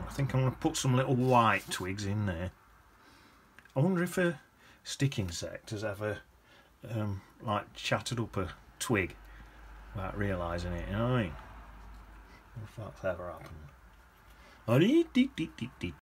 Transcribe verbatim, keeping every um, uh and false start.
I think I'm going to put some little white twigs in there. I wonder if a stick insect has ever um, like chattered up a twig without realising it, you know what I mean? If that's ever happened.